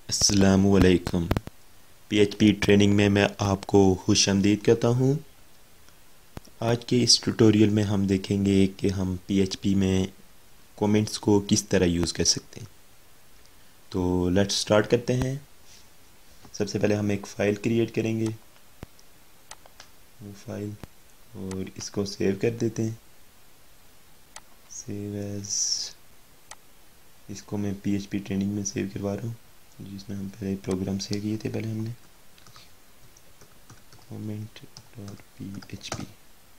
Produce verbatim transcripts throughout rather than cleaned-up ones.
अस्सलामुअलैकुम। PHP training में मैं आपको खुशामदीद कहता हूँ। आज के इस ट्यूटोरियल में हम देखेंगे कि हम पीएचपी में कमेंट्स को किस तरह यूज़ कर सकते हैं। तो लेट्स स्टार्ट करते हैं। सबसे पहले हम एक फ़ाइल क्रिएट करेंगे, वो फाइल, और इसको सेव कर देते हैं। सेव एज, इसको मैं पीएचपी ट्रेनिंग में सेव करवा रहा हूँ, जिसमें हम पहले प्रोग्राम सेव किए थे। पहले हमने comment dot P H P.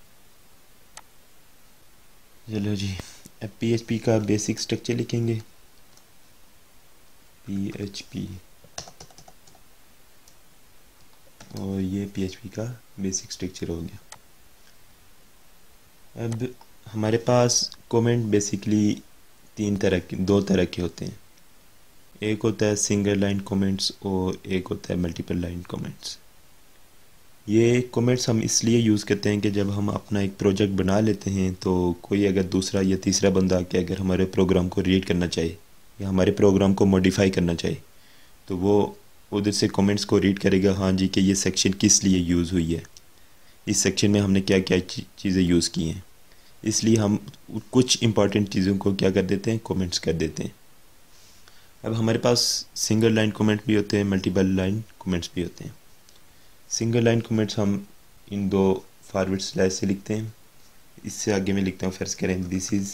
चलो जी, अब पीएचपी का बेसिक स्ट्रक्चर लिखेंगे। पीएचपी, और ये पीएचपी का बेसिक स्ट्रक्चर हो गया। अब हमारे पास कमेंट बेसिकली तीन तरह के दो तरह के होते हैं। एक होता है सिंगल लाइन कमेंट्स और एक होता है मल्टीपल लाइन कमेंट्स। ये कमेंट्स हम इसलिए यूज़ करते हैं कि जब हम अपना एक प्रोजेक्ट बना लेते हैं तो कोई अगर दूसरा या तीसरा बंदा आके अगर हमारे प्रोग्राम को रीड करना चाहे या हमारे प्रोग्राम को मॉडिफाई करना चाहे तो वो उधर से कमेंट्स को रीड करेगा, हाँ जी, कि ये सेक्शन किस लिए यूज़ हुई है, इस सेक्शन में हमने क्या क्या चीज़ें यूज़ की हैं। इसलिए हम कुछ इंपॉर्टेंट चीज़ों को क्या कर देते हैं, कमेंट्स कर देते हैं। अब हमारे पास सिंगल लाइन कमेंट भी होते हैं, मल्टीपल लाइन कमेंट्स भी होते हैं। सिंगल लाइन कमेंट्स हम इन दो फॉरवर्ड स्लैश से लिखते हैं। इससे आगे मैं लिखता हूँ, फर्ज करें दिस इज़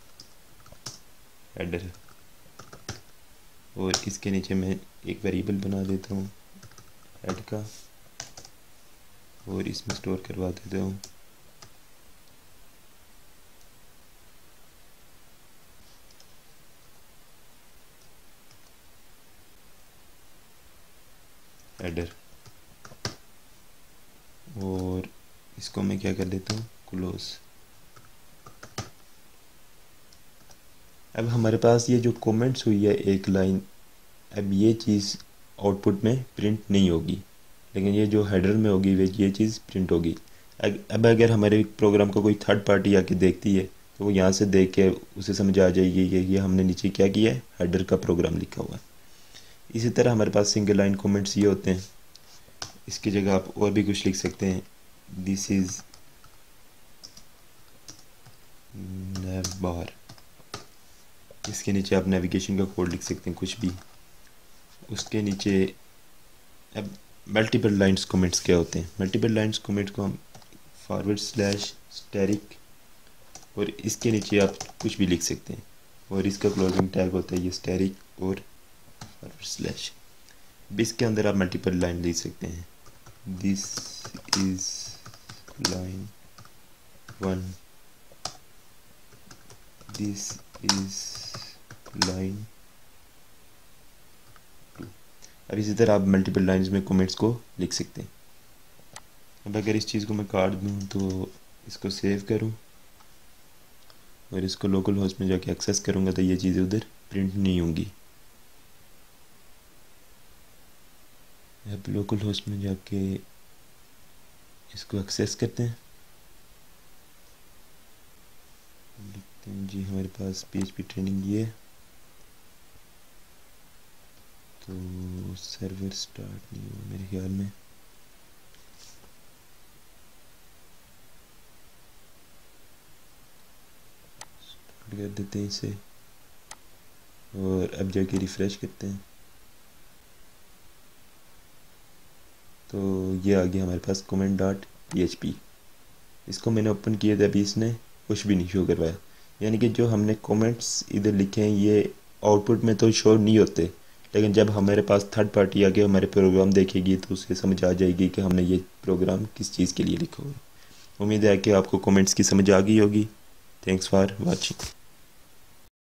हेडर, और इसके नीचे मैं एक वेरिएबल बना देता हूँ हेड का, और इसमें स्टोर करवा देता हूँ हेडर, और इसको मैं क्या कर देता हूँ, क्लोज। अब हमारे पास ये जो कमेंट्स हुई है एक लाइन, अब ये चीज़ आउटपुट में प्रिंट नहीं होगी, लेकिन ये जो हेडर में होगी वे ये चीज़ प्रिंट होगी। अब अगर हमारे प्रोग्राम को कोई थर्ड पार्टी आके देखती है तो वो यहाँ से देख के उसे समझ आ जाएगी कि ये हमने नीचे क्या किया है, हेडर का प्रोग्राम लिखा हुआ है। इसी तरह हमारे पास सिंगल लाइन कमेंट्स ये होते हैं। इसकी जगह आप और भी कुछ लिख सकते हैं, दिस इज़ बार। इसके नीचे आप नेविगेशन का कोड लिख सकते हैं, कुछ भी। उसके नीचे अब मल्टीपल लाइंस कमेंट्स क्या होते हैं। मल्टीपल लाइंस कमेंट्स को हम फॉरवर्ड स्लैश स्टैरिक, और इसके नीचे आप कुछ भी लिख सकते हैं, और इसका क्लोजिंग टैग होता है ये स्टैरिक और फॉरवर्ड स्लैश। इसके अंदर आप मल्टीपल लाइन लिख सकते हैं, this is line one, this is line two. अब इसी तरह आप मल्टीपल लाइंस में कमेंट्स को लिख सकते हैं। अब अगर इस चीज़ को मैं काट दूँ तो इसको सेव करूँ और इसको लोकल होस्ट में जाके एक्सेस करूँगा तो ये चीज़ें उधर प्रिंट नहीं होंगी। अब लोकल होस्ट में जाके इसको एक्सेस करते हैं, लिखते हैं जी हमारे पास पीएचपी ट्रेनिंग ये है, तो सर्वर स्टार्ट नहीं हुआ मेरे ख्याल में। स्टार्ट कर देते हैं इसे, और अब जाके रिफ्रेश करते हैं तो ये आ गया हमारे पास comment dot P H P. इसको मैंने ओपन किया था, अभी इसने कुछ भी नहीं शो करवाया। यानी कि जो हमने कमेंट्स इधर लिखे हैं ये आउटपुट में तो शो नहीं होते, लेकिन जब हमारे पास थर्ड पार्टी आके हमारे प्रोग्राम देखेगी तो उसे समझ आ जाएगी कि हमने ये प्रोग्राम किस चीज़ के लिए लिखा हुआ है। उम्मीद है कि आपको कमेंट्स की समझ आ गई होगी। Thanks for watching.